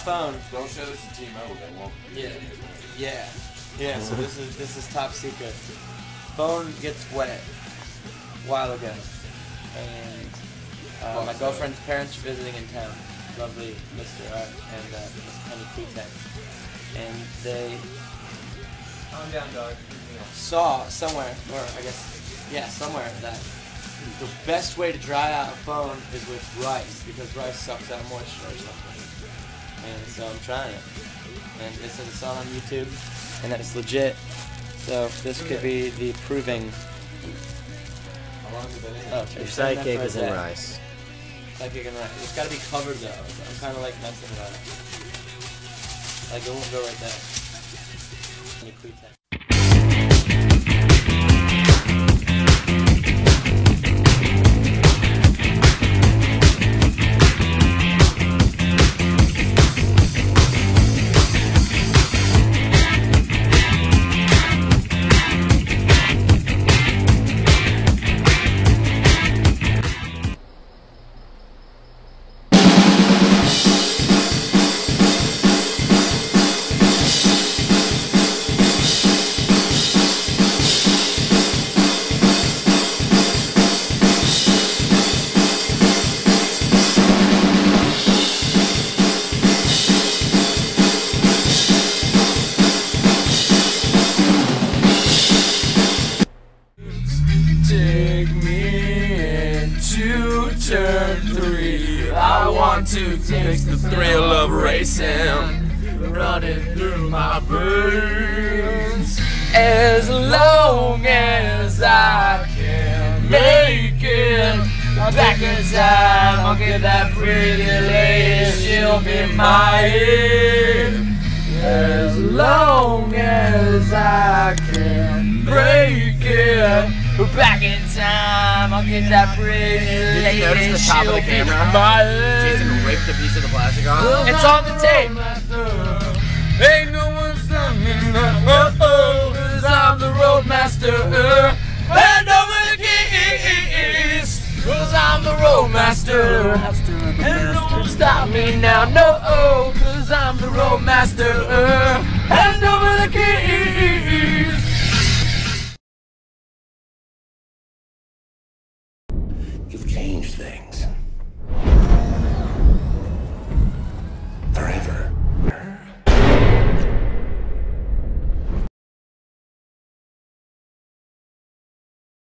phone. Don't show this to T-Mobile, they won't. Yeah. So this is top secret. Phone gets wet a while ago, and my girlfriend's parents are visiting in town. Lovely Mr. Art and Miss Penny Pretext, and they Calm down, dog. saw somewhere, or I guess, yeah, somewhere that the best way to dry out a phone is with rice, because rice sucks out moisture or something. And so I'm trying it. And it says it's all on YouTube, and that it's legit. So this could be the proving. How long has it been in? Oh, Your sidekick is in rice. Sidekick and rice. It's got to be covered though. I'm kind of like messing about it. Like it won't go right there. Any pretext. Take me into turn 3. I want to taste the thrill of racing, running through my veins. As long as I can make it back in time, I'll get that pretty lady, she'll be mine. As long as I can break it back in time, I'll get that pretty lady. Did you notice the top of the camera? Jason ripped a piece of the plastic off. It's on the tape. Ain't no one stopping me now, cause I'm the roadmaster. Hand over the keys, cause I'm the roadmaster. And no one stop me now, no, cause I'm the roadmaster. Hand over the keys. You've changed things.